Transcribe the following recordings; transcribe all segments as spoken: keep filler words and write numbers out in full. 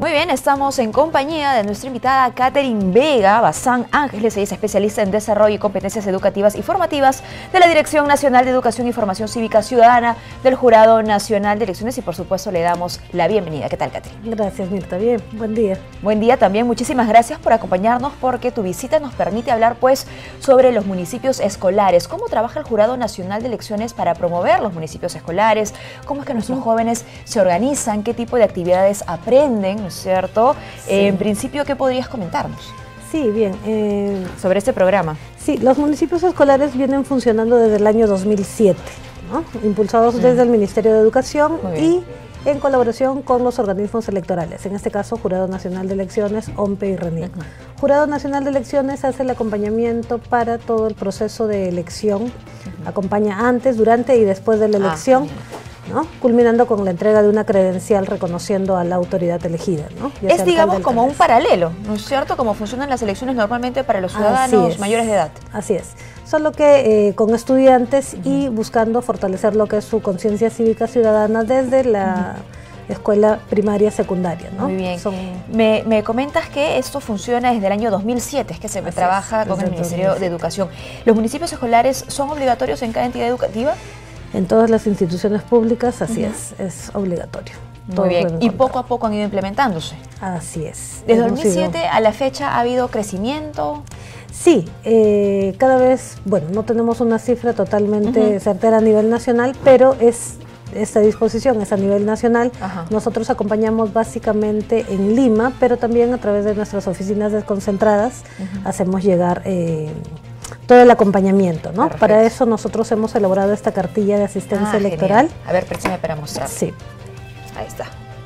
Muy bien, estamos en compañía de nuestra invitada Catherine Vega Bazán Ángeles. Ella es especialista en desarrollo y competencias educativas y formativas de la Dirección Nacional de Educación y Formación Cívica Ciudadana del Jurado Nacional de Elecciones y por supuesto le damos la bienvenida. ¿Qué tal, Catherine? Gracias, Mirta. Bien, buen día. Buen día también. Muchísimas gracias por acompañarnos porque tu visita nos permite hablar pues sobre los municipios escolares. ¿Cómo trabaja el Jurado Nacional de Elecciones para promover los municipios escolares? ¿Cómo es que nuestros jóvenes se organizan? ¿Qué tipo de actividades aprenden? ¿No es cierto? Sí. Eh, en principio, ¿qué podrías comentarnos? Sí, bien. Eh, sobre este programa. Sí, los municipios escolares vienen funcionando desde el año dos mil siete, ¿no? Impulsados sí. desde el Ministerio de Educación y en colaboración con los organismos electorales, en este caso Jurado Nacional de Elecciones, O M P E y RENIEC. Uh-huh. Jurado Nacional de Elecciones hace el acompañamiento para todo el proceso de elección, uh-huh. acompaña antes, durante y después de la elección, ah, ¿no? Culminando con la entrega de una credencial reconociendo a la autoridad elegida, ¿no? Es, digamos, como un paralelo, ¿no es cierto? Como funcionan las elecciones normalmente para los ciudadanos mayores de edad. Así es. Solo que eh, con estudiantes uh-huh. y buscando fortalecer lo que es su conciencia cívica ciudadana desde la uh-huh. escuela primaria, secundaria, ¿no? Muy bien. Son... Me, me comentas que esto funciona desde el año dos mil siete, es que se Así trabaja es, con el Ministerio dos mil siete. De Educación. ¿Los municipios escolares son obligatorios en cada entidad educativa? En todas las instituciones públicas, así uh-huh. es, es obligatorio. Muy bien, y poco a poco han ido implementándose. Así es. ¿Desde dos mil siete sido... a la fecha ha habido crecimiento? Sí, eh, cada vez, bueno, no tenemos una cifra totalmente uh-huh. certera a nivel nacional, pero es esta disposición es a nivel nacional. Uh-huh. Nosotros acompañamos básicamente en Lima, pero también a través de nuestras oficinas desconcentradas uh-huh. hacemos llegar eh, todo el acompañamiento, ¿no? Perfecto. Para eso nosotros hemos elaborado esta cartilla de asistencia ah, electoral. Genial. A ver, préstame para mostrar. Sí. Ahí está.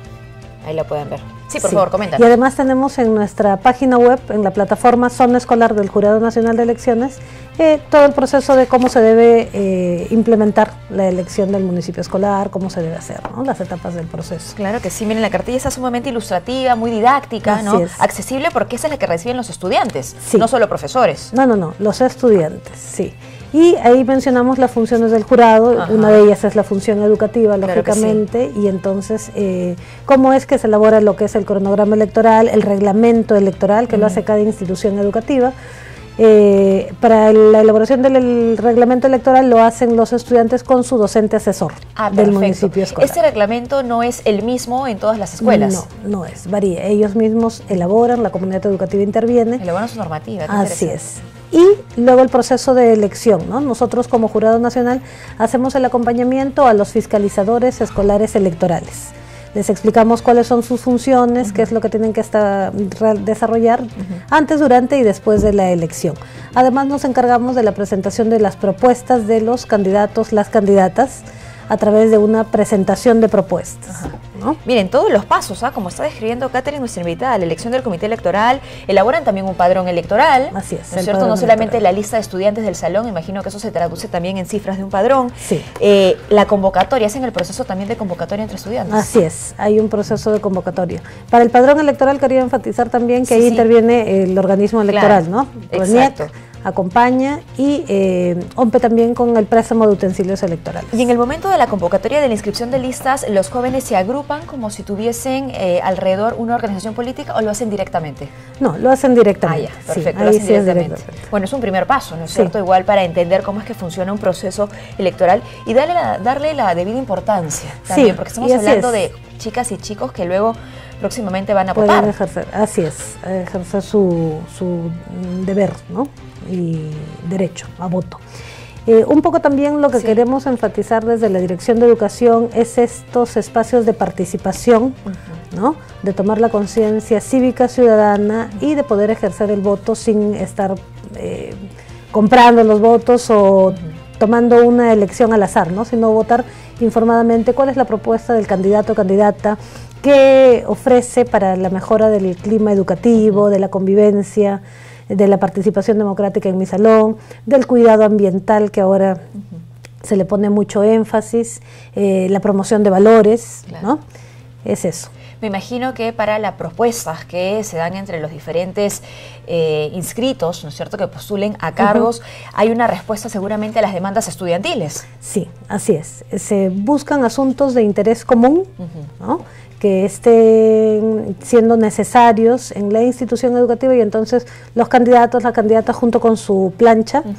Ahí la pueden ver. Sí, por sí. favor, comenta. Y además tenemos en nuestra página web, en la plataforma Zona Escolar del Jurado Nacional de Elecciones, eh, todo el proceso de cómo se debe eh, implementar la elección del municipio escolar, cómo se debe hacer, ¿no? Las etapas del proceso. Claro que sí, miren, la cartilla está sumamente ilustrativa, muy didáctica, Así ¿no? Es. Accesible porque esa es la que reciben los estudiantes, sí. no solo profesores. No, no, no, los estudiantes, sí. Y ahí mencionamos las funciones del jurado, Ajá. una de ellas es la función educativa, lógicamente, claro sí. y entonces, eh, cómo es que se elabora lo que es el cronograma electoral, el reglamento electoral, que uh-huh. lo hace cada institución educativa. Eh, para la elaboración del reglamento electoral lo hacen los estudiantes con su docente asesor ah, del municipio escolar. ¿Este reglamento no es el mismo en todas las escuelas? No, no es, varía. Ellos mismos elaboran, la comunidad educativa interviene. Elaboran su normativa. Así es. Y luego el proceso de elección, ¿no? Nosotros como Jurado Nacional hacemos el acompañamiento a los fiscalizadores escolares electorales. Les explicamos cuáles son sus funciones, uh-huh. qué es lo que tienen que estar, desarrollar uh-huh. antes, durante y después de la elección. Además nos encargamos de la presentación de las propuestas de los candidatos, las candidatas, a través de una presentación de propuestas. Ajá. ¿No? Miren, todos los pasos, ¿ah? Como está describiendo Catherine, nuestra invitada, la elección del comité electoral, elaboran también un padrón electoral. Así es. ¿No es cierto? No solamente electoral. La lista de estudiantes del salón, imagino que eso se traduce también en cifras de un padrón. Sí. Eh, la convocatoria, hacen el proceso también de convocatoria entre estudiantes. Así es, hay un proceso de convocatoria. Para el padrón electoral quería enfatizar también que sí, ahí sí. interviene el organismo electoral, claro. ¿no? Exacto. Acompaña y eh, O M P E también con el préstamo de utensilios electorales. Y en el momento de la convocatoria de la inscripción de listas, ¿los jóvenes se agrupan como si tuviesen eh, alrededor una organización política o lo hacen directamente? No, lo hacen directamente. Ah, ya, perfecto, sí, lo hacen sí directamente. Es directamente. Bueno, es un primer paso, ¿no es cierto? Sí. Igual para entender cómo es que funciona un proceso electoral y darle la, darle la debida importancia también, sí, porque estamos hablando es. de chicas y chicos que luego próximamente van a Pueden votar. Ejercer, así es, ejercer su, su deber, ¿no? Y derecho a voto. Eh, un poco también lo que sí. queremos enfatizar desde la Dirección de Educación es estos espacios de participación, uh-huh. ¿no? De tomar la conciencia cívica ciudadana uh-huh. y de poder ejercer el voto sin estar eh, comprando los votos o uh-huh. tomando una elección al azar, ¿no? Sino votar informadamente cuál es la propuesta del candidato o candidata, qué ofrece para la mejora del clima educativo, de la convivencia, de la participación democrática en mi salón, del cuidado ambiental que ahora uh-huh. se le pone mucho énfasis, eh, la promoción de valores, claro. ¿no? Es eso. Me imagino que para las propuestas que se dan entre los diferentes eh, inscritos, ¿no es cierto?, que postulen a cargos, uh-huh. hay una respuesta seguramente a las demandas estudiantiles. Sí, así es. Se buscan asuntos de interés común, uh-huh. ¿no?, que que estén siendo necesarios en la institución educativa, y entonces los candidatos, la candidata junto con su plancha, uh-huh.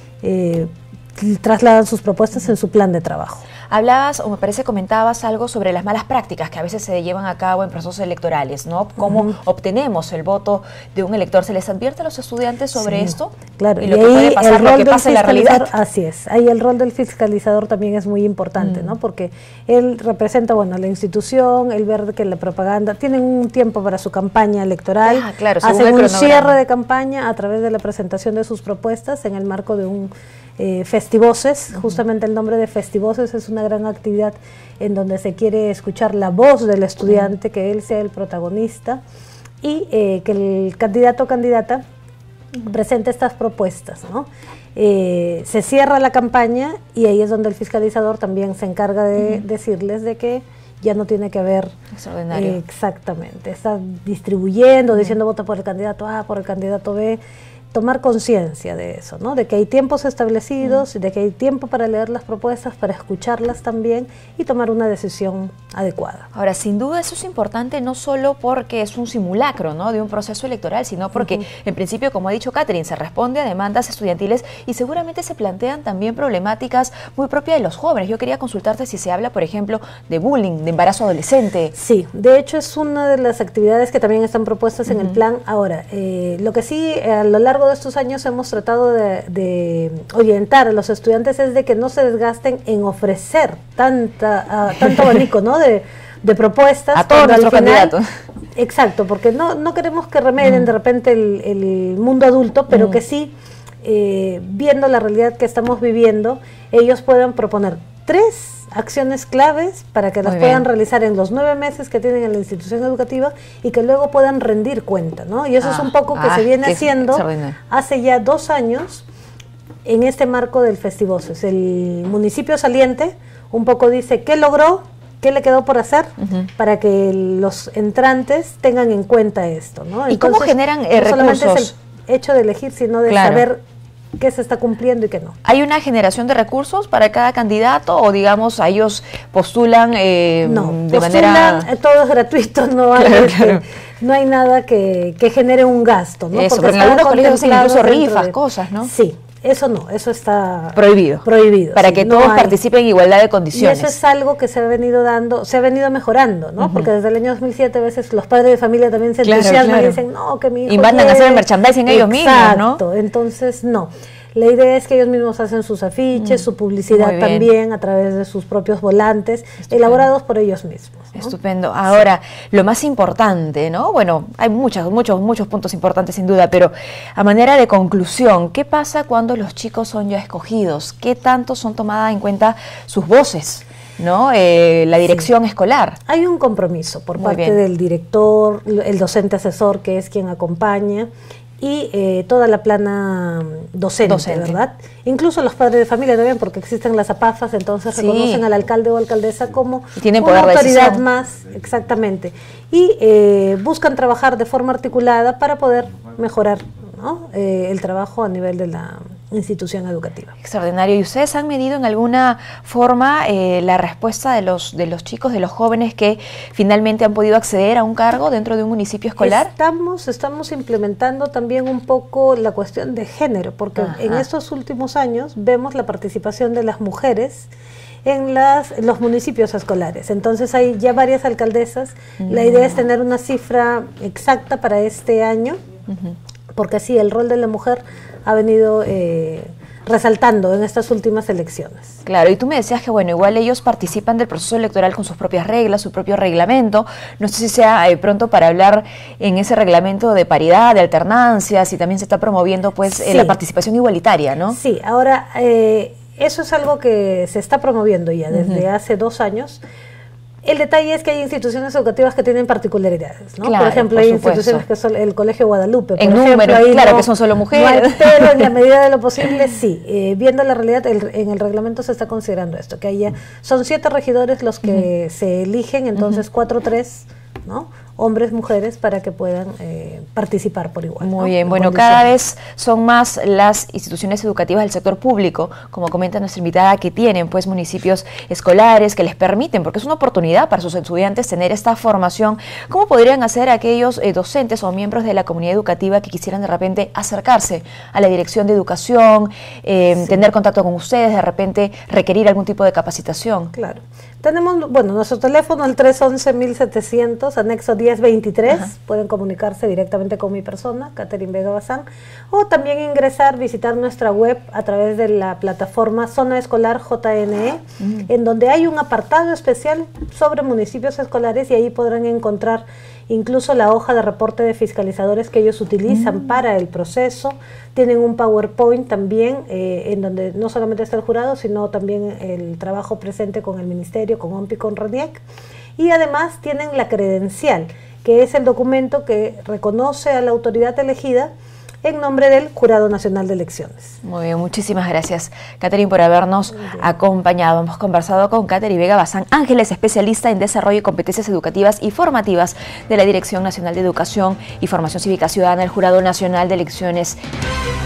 eh, trasladan sus propuestas en su plan de trabajo. Hablabas, o me parece comentabas algo sobre las malas prácticas que a veces se llevan a cabo en procesos electorales, ¿no? ¿Cómo uh-huh. obtenemos el voto de un elector? ¿Se les advierte a los estudiantes sobre sí, esto? Claro, y y lo ahí que puede pasar, el lo rol que pasa en la realidad. Así es, ahí el rol del fiscalizador también es muy importante, mm. ¿no? Porque él representa, bueno, la institución, el ver que la propaganda, tienen un tiempo para su campaña electoral, ah, claro, hacen un cierre de campaña a través de la presentación de sus propuestas en el marco de un Eh, Festivoces, uh-huh. justamente el nombre de Festivoces es una gran actividad en donde se quiere escuchar la voz del estudiante, uh-huh. que él sea el protagonista y eh, que el candidato o candidata uh-huh. presente estas propuestas, ¿no? Eh, se cierra la campaña y ahí es donde el fiscalizador también se encarga de uh-huh. decirles de que ya no tiene que haber extraordinario. Eh, exactamente, está distribuyendo, uh-huh. diciendo vota por el candidato A, por el candidato B. Tomar conciencia de eso, ¿no? De que hay tiempos establecidos, mm. de que hay tiempo para leer las propuestas, para escucharlas también y tomar una decisión adecuada. Ahora, sin duda eso es importante no solo porque es un simulacro, ¿no?, de un proceso electoral, sino porque uh-huh. en principio, como ha dicho Catherine, se responde a demandas estudiantiles y seguramente se plantean también problemáticas muy propias de los jóvenes. Yo quería consultarte si se habla, por ejemplo, de bullying, de embarazo adolescente. Sí, de hecho es una de las actividades que también están propuestas uh-huh. en el plan. Ahora, eh, lo que sí a lo largo de estos años hemos tratado de, de orientar a los estudiantes es de que no se desgasten en ofrecer tanta, uh, tanto abanico, ¿no?, de, de propuestas. A todos nuestros candidatos. Exacto, porque no, no queremos que remeden mm. de repente el, el mundo adulto, pero mm. que sí, eh, viendo la realidad que estamos viviendo, ellos puedan proponer tres acciones claves para que las puedan realizar en los nueve meses que tienen en la institución educativa y que luego puedan rendir cuenta, ¿no? Y eso ah, es un poco que ah, se viene haciendo hace ya dos años en este marco del Festivoces. El municipio saliente un poco dice qué logró, qué le quedó por hacer uh-huh. para que los entrantes tengan en cuenta esto, ¿no? ¿Y Entonces, cómo generan eh, no recursos? solamente es el hecho de elegir, sino de claro. saber qué se está cumpliendo y qué no. ¿Hay una generación de recursos para cada candidato o, digamos, a ellos postulan eh, no, de postulan, manera...? todo es gratuito, no hay, claro, claro. Este, no hay nada que, que genere un gasto, ¿no? Eso, porque en algunos colegios hacen incluso rifas, de, cosas, ¿no? Sí, eso no, eso está prohibido. Prohibido. Para sí, que no todos hay. participen en igualdad de condiciones. Y eso es algo que se ha venido dando, se ha venido mejorando, ¿no? Uh-huh. Porque desde el año dos mil siete a veces los padres de familia también se claro, entusiasman claro. y dicen, no, que mi hijo y mandan quiere. a hacer el merchandising ellos mismos, ¿no? Exacto, entonces no. La idea es que ellos mismos hacen sus afiches, mm, su publicidad también a través de sus propios volantes, Estupendo. elaborados por ellos mismos, ¿no? Estupendo. Ahora, sí. lo más importante, ¿no? Bueno, hay muchos, muchos, muchos puntos importantes sin duda, pero a manera de conclusión, ¿qué pasa cuando los chicos son ya escogidos? ¿Qué tanto son tomadas en cuenta sus voces? ¿No? Eh, la dirección sí. escolar. Hay un compromiso por Muy parte bien. del director, el docente asesor, que es quien acompaña, y eh, toda la plana docente, docente, ¿verdad? Incluso los padres de familia también, porque existen las APAFAS, entonces sí. reconocen al alcalde o alcaldesa como tienen una poder autoridad de más, exactamente, y eh, buscan trabajar de forma articulada para poder mejorar, ¿no? eh, el trabajo a nivel de la institución educativa. Extraordinario. ¿Y ustedes han medido en alguna forma eh, la respuesta de los de los chicos, de los jóvenes que finalmente han podido acceder a un cargo dentro de un municipio escolar? Estamos, estamos implementando también un poco la cuestión de género, porque Ajá. en estos últimos años vemos la participación de las mujeres en, las, en los municipios escolares. Entonces hay ya varias alcaldesas. Mm. La idea es tener una cifra exacta para este año, uh-huh. porque así el rol de la mujer ha venido eh, resaltando en estas últimas elecciones. Claro, y tú me decías que bueno, igual ellos participan del proceso electoral con sus propias reglas, su propio reglamento. No sé si sea eh, pronto para hablar en ese reglamento de paridad, de alternancia, si también se está promoviendo pues sí. eh, la participación igualitaria, ¿no? Sí, ahora eh, eso es algo que se está promoviendo ya desde uh-huh. hace dos años. El detalle es que hay instituciones educativas que tienen particularidades, ¿no? Claro, por ejemplo, por hay supuesto. instituciones que son el Colegio Guadalupe. Por en ejemplo, número, ahí claro, no, que son solo mujeres. No hay, pero en la medida de lo posible, sí. Eh, viendo la realidad, el, en el reglamento se está considerando esto, que haya, son siete regidores los que uh-huh. se eligen, entonces uh-huh. cuatro, tres, ¿no? hombres, mujeres, para que puedan eh, participar por igual. Muy ¿no? bien, En bueno, condiciones. cada vez son más las instituciones educativas del sector público, como comenta nuestra invitada, que tienen pues municipios escolares que les permiten, porque es una oportunidad para sus estudiantes tener esta formación. ¿Cómo podrían hacer aquellos eh, docentes o miembros de la comunidad educativa que quisieran de repente acercarse a la dirección de educación, eh, sí. tener contacto con ustedes, de repente requerir algún tipo de capacitación? Claro. Tenemos, bueno, nuestro teléfono, el tres once mil setecientos, anexo diez veintitrés, Ajá. pueden comunicarse directamente con mi persona, Catherine Vega Bazán, o también ingresar, visitar nuestra web a través de la plataforma Zona Escolar J N E, mm. en donde hay un apartado especial sobre municipios escolares y ahí podrán encontrar incluso la hoja de reporte de fiscalizadores que ellos utilizan mm. para el proceso. Tienen un PowerPoint también, eh, en donde no solamente está el jurado, sino también el trabajo presente con el Ministerio, con O M P I, con RENIEC. Y además tienen la credencial, que es el documento que reconoce a la autoridad elegida en nombre del Jurado Nacional de Elecciones. Muy bien, muchísimas gracias, Catherine, por habernos acompañado. Hemos conversado con Catherine Vega Bazán Ángeles, especialista en desarrollo y competencias educativas y formativas de la Dirección Nacional de Educación y Formación Cívica Ciudadana del Jurado Nacional de Elecciones.